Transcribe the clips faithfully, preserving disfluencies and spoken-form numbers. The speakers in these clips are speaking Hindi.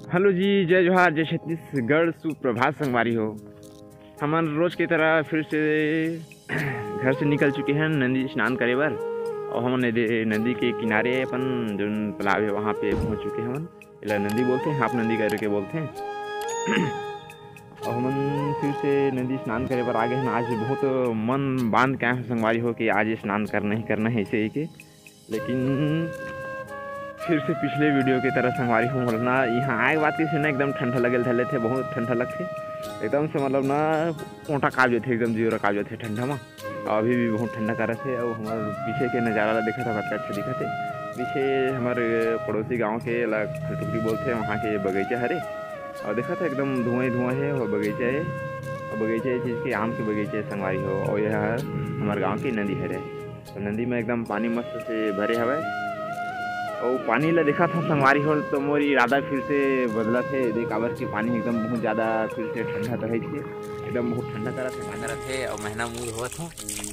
हेलो जी, जय जोहार, जय छत्तीसगढ़, सुप्रभात संगवारी हो। हमन रोज की तरह फिर से घर से निकल चुके हैं नदी स्नान करे बर। और हम नदी के किनारे अपन जो तालाब है वहाँ पे पहुँच चुके हैं। हमन इला नदी बोलते हैं, हाफ नदी करके बोलते हैं। और हमन फिर से नदी स्नान करे बर आगे हैं। आज बहुत मन बांध के आए संगवारी हो कि आज स्नान करना ही करना है ऐसे ही के। लेकिन फिर से पिछले वीडियो की तरह संगवारी हो बोलना यहाँ आए बात किसी ना एकदम ठंडा लगे धले थे, बहुत ठंडा लगते एकदम से, मतलब ना पोटा काब जाते एकदम जीरो काब जाते ठंडा में। और अभी भी बहुत ठंडा कर रहे थे। और हमारे पीछे के नज़ारा देखा था, बहुत अच्छा दिखा थे। पीछे हमारे पड़ोसी गांव के खलटुकरी बोलते हैं, वहाँ के बगीचा हरे। और देखा था एकदम धुआं ही धुआं है। और बगीचा है, और बगीचा ये चीज़ के आम के बगीचे संगवारी हो। और यह हमारे गाँव की नदी हरे। तो नदी में एकदम पानी मस्त से भरे हवा। और पानी ला देखा था संगवारी हो तो मोर इरादा फिर से बदला थे। देख आवर के पानी एकदम बहुत ज़्यादा फिर से ठंडा तो है थे, एकदम बहुत ठंडा करा थे ठंडा थे। और महीना मूल हुआ था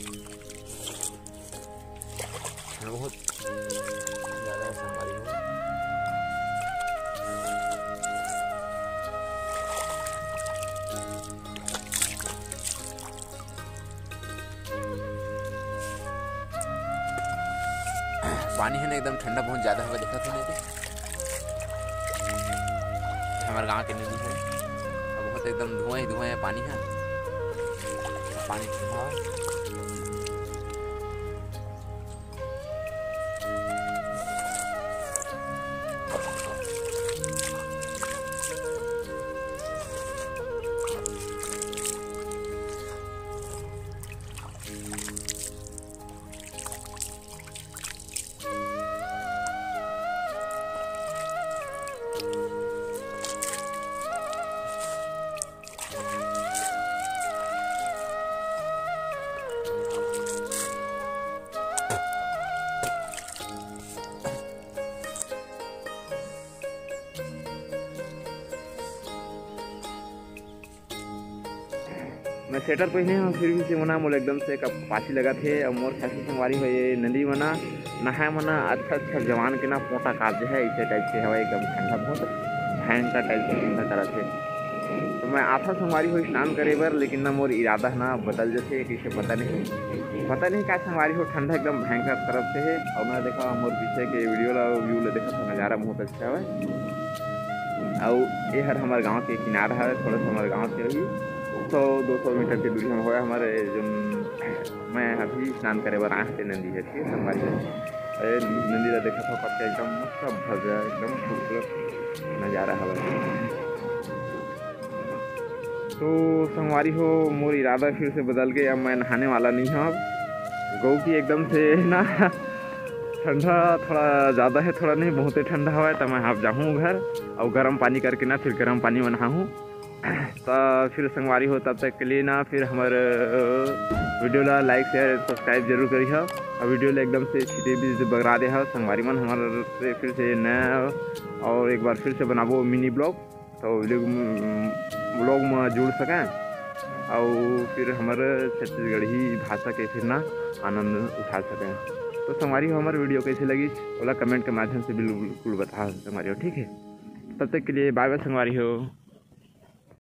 बहुत ज़्यादा संगवारी हो। पानी है ना एकदम ठंडा बहुत ज़्यादा हुआ देखा था नदी। हमारे गांव की नदी है और बहुत एकदम धुआं ही धुआं है पानी है। पानी ठंडा मैं स्वेटर पहने हूँ फिर भी से मना मोल एकदम से पासी लगा थे। और मोर खासी संगवारी हो ये नदी मना नहाए मना अच्छा अच्छा जवान के ना पोटा काट है इसे टाइप से हवा एकदम ठंडा बहुत भयंकर टाइप से ठंडा करा थे। तो मैं आता संगवारी हो स्नान करे बर, लेकिन ना मोर इरादा ना बदल जाते किसे पता नहीं पता नहीं क्या संगवारी हो ठंडा एकदम भयंकर तरफ से है। और मैं देखा मोर पीछे के वीडियो ला व्यू ला देखा था, नज़ारा बहुत अच्छा है। और ये हर हमारे गाँव के किनारा है, थोड़ा सा हमारे गाँव से ही सौ दो सौ मीटर की दूरी में हुआ हमारे जो मैं अभी स्नान करे बर आए थे नदी है ठीक है संगवारी। नदी का देखा था पत्ते एकदम मस्त भव्य एकदम खूबसूरत नज़ारा है। तो संगवारी हो मोर इरादा फिर से बदल गया। अब मैं नहाने वाला नहीं हूँ। अब गौ की एकदम से ना ठंडा थोड़ा ज़्यादा है, थोड़ा नहीं बहुत ही ठंडा हुआ है। तो मैं आप जाऊँ घर और गर्म पानी करके ना फिर गर्म पानी में नहाऊँ। तो फिर संगवारी हो तब तक के लिए ना फिर हमारे वीडियो ला लाइक शेयर सब्सक्राइब जरूर करी हो। और वीडियो ला एकदम से छिटे भी बगरा दे हो संगवारी मन हमारे से फिर से नया और एक बार फिर से बनाबो मिनी ब्लॉग। तो वीडियो ब्लॉग में जुड़ सकें और फिर हमारे छत्तीसगढ़ी भाषा के फिर ना आनंद उठा सकें। तो संगवारी हो हमारे वीडियो कैसे लगी ओला कमेंट के माध्यम से बिल्कुल बता संगवारी हो ठीक है। तब तक के लिए बाय बाय संगवारी हो।